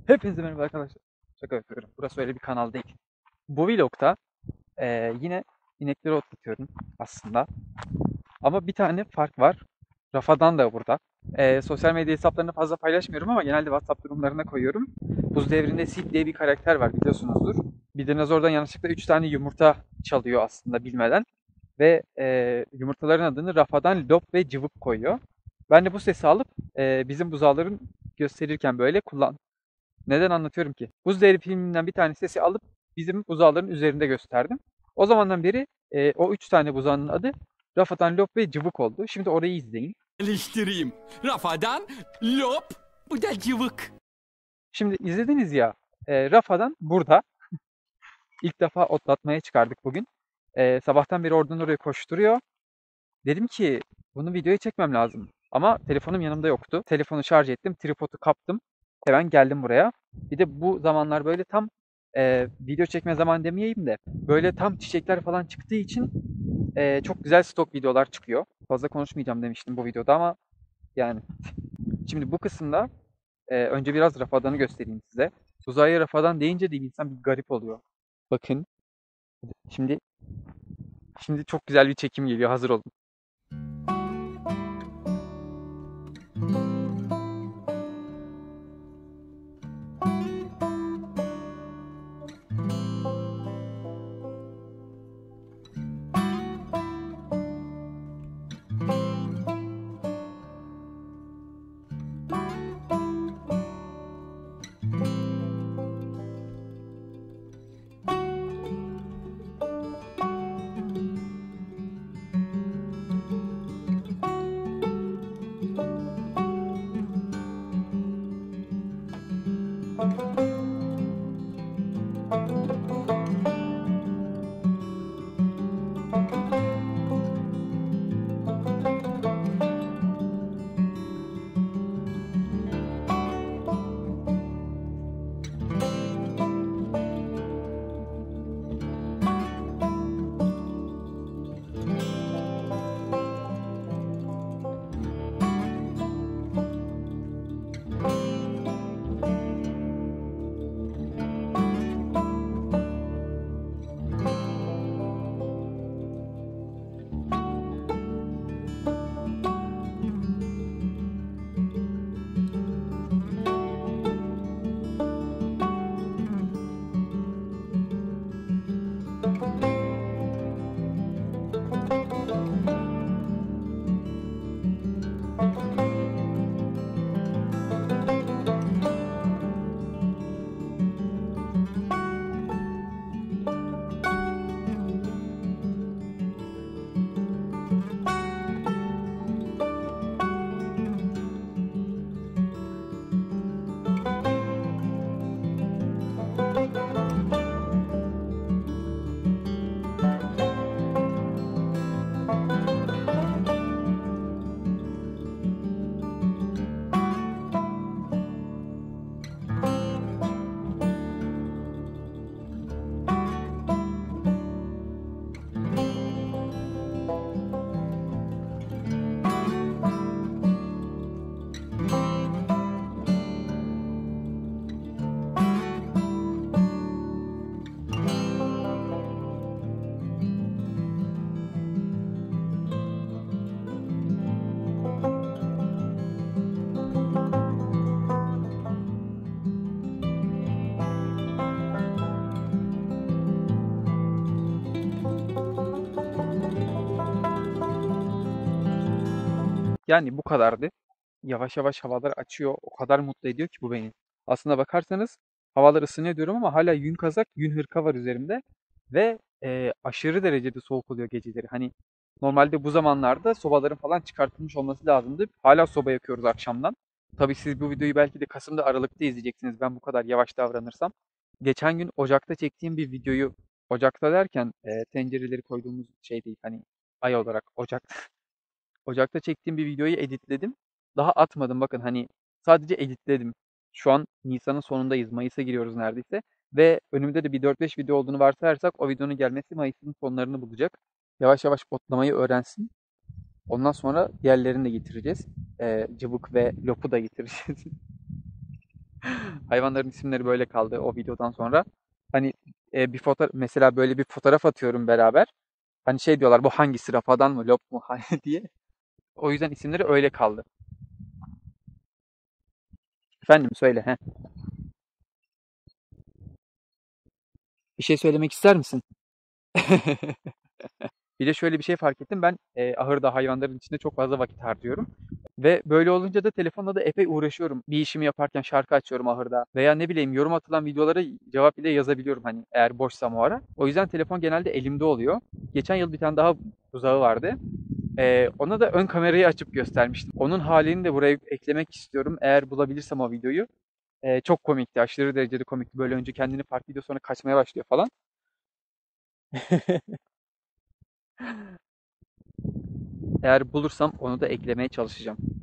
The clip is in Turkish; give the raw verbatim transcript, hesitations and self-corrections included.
Hepinize merhaba arkadaşlar. Şaka yapıyorum. Burası öyle bir kanal değil. Bu vlogta eee, yine inekleri otlatıyorum aslında. Ama bir tane fark var. Rafadan da burada. Eee, sosyal medya hesaplarını fazla paylaşmıyorum ama genelde WhatsApp durumlarına koyuyorum. Buz Devri'nde Sid diye bir karakter var, biliyorsunuzdur. Bir dinozordan yanlışlıkla üç tane yumurta çalıyor aslında bilmeden. Ve eee, yumurtaların adını Rafadan, Lop ve Cıvık koyuyor. Ben de bu sesi alıp eee, bizim buzağların gösterirken böyle kullan neden anlatıyorum ki? Buz Devri filminden bir tane sesi alıp bizim buzağların üzerinde gösterdim. O zamandan beri e, o üç tane buzağının adı Rafadan, Lop ve Cıvık oldu. Şimdi orayı izleyin. Eleştireyim. Rafadan, lop, bu da cıvık. Şimdi izlediniz ya, e, Rafadan burada. İlk defa otlatmaya çıkardık bugün. E, sabahtan beri oradan oraya koşturuyor. Dedim ki bunu videoya çekmem lazım. Ama telefonum yanımda yoktu. Telefonu şarj ettim, tripodu kaptım. Hemen geldim buraya. Bir de bu zamanlar böyle tam e, video çekme zaman demeyeyim de böyle tam çiçekler falan çıktığı için e, çok güzel stok videolar çıkıyor. Fazla konuşmayacağım demiştim bu videoda ama yani şimdi bu kısımda e, önce biraz Rafadan'ı göstereyim size. Uzaya Rafadan deyince de insan bir garip oluyor. Bakın şimdi şimdi çok güzel bir çekim geliyor. Hazır olun. Yani bu kadardı. Yavaş yavaş havalar açıyor. O kadar mutlu ediyor ki bu beni. Aslına bakarsanız havalar ısınıyor diyorum ama hala yün kazak, yün hırka var üzerimde. Ve e, aşırı derecede soğuk oluyor geceleri. Hani normalde bu zamanlarda sobaların falan çıkartılmış olması lazımdı. Hala soba yakıyoruz akşamdan. Tabii siz bu videoyu belki de Kasım'da, Aralık'ta izleyeceksiniz ben bu kadar yavaş davranırsam. Geçen gün Ocak'ta çektiğim bir videoyu, Ocak'ta derken e, tencereleri koyduğumuz şey değil, hani ay olarak Ocak. Ocak'ta çektiğim bir videoyu editledim. Daha atmadım, bakın hani sadece editledim. Şu an Nisan'ın sonundayız. Mayıs'a giriyoruz neredeyse. Ve önümde de bir dört beş video olduğunu varsayarsak o videonun gelmesi Mayıs'ın sonlarını bulacak. Yavaş yavaş otlamayı öğrensin. Ondan sonra diğerlerini de getireceğiz. Ee, Cıvık ve Lop'u da getireceğiz. Hayvanların isimleri böyle kaldı o videodan sonra. Hani e, bir fotoğraf mesela böyle bir fotoğraf atıyorum beraber. Hani şey diyorlar bu hangisi Rafa'dan mı Lop mu diye. O yüzden isimleri öyle kaldı. Efendim söyle. He. Bir şey söylemek ister misin? Bir de şöyle bir şey fark ettim. Ben e, ahırda hayvanların içinde çok fazla vakit harcıyorum. Ve böyle olunca da telefonla da epey uğraşıyorum. Bir işimi yaparken şarkı açıyorum ahırda. Veya ne bileyim yorum atılan videolara cevap bile yazabiliyorum hani eğer boşsam o ara. O yüzden telefon genelde elimde oluyor. Geçen yıl bir tane daha buzağı vardı. Ee, ona da ön kamerayı açıp göstermiştim. Onun halini de buraya eklemek istiyorum. Eğer bulabilirsem o videoyu. Ee, çok komikti. Aşırı derecede komikti. Böyle önce kendini fark ediyor sonra kaçmaya başlıyor falan. Eğer bulursam onu da eklemeye çalışacağım.